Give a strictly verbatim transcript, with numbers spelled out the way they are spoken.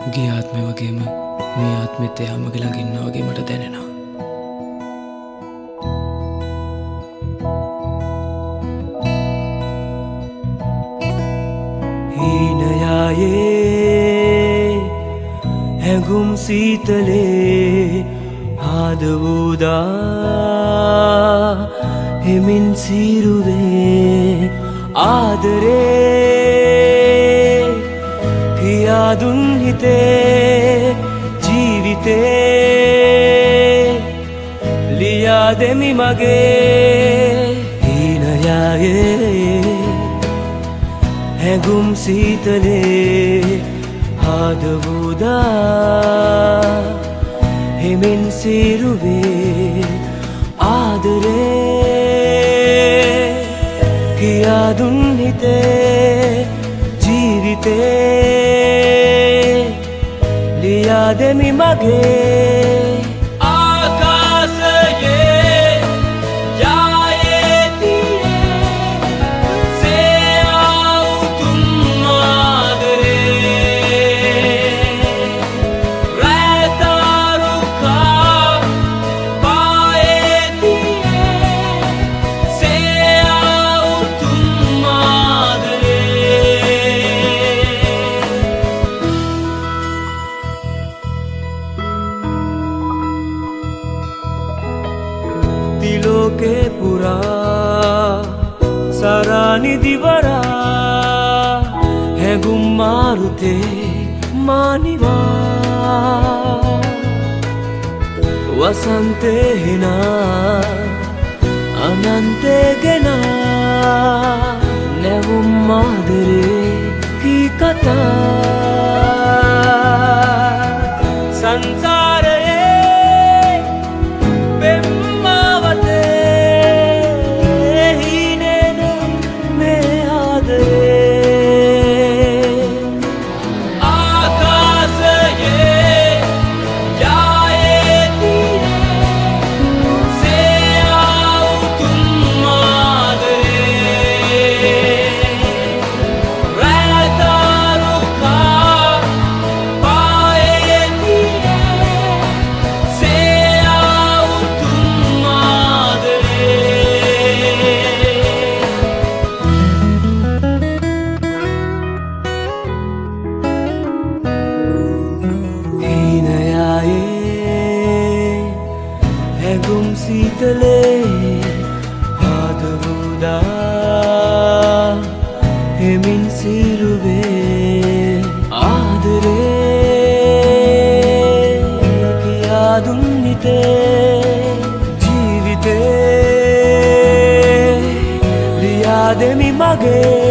ගිය ආත්මේ වගේම මේ ආත්මෙත් එයා මගේ ළඟ ඉන්නා වගේ මට දැනෙනවා. හීනයායේ හැඟුම් සීතලේ ආදවුදා හිමින් සිරුවේ ආදරේ කියා දුන් හිතේ ජීවිතේ ලියා දෙමි මගේ හීනයායේ හැඟුම් සීතලේ ආදවුදා හිමින් සිරුවේ ආදරේ කියා දුන් හිතේ ජීවිතේ ලියා දෙමි මගේ तिलोके पुरा सरानी दिवरा है गुम्मारुते मानिवा वसंते हिना अनंते गेना नेवुम्मादरे की कथा संसारे හැඟුම් සීතලේ ආදවුදා හිමින් සිරුවේ ආදරේ කියා දුන් හිතේ ජීවිතේ ලියා දෙමි මගේ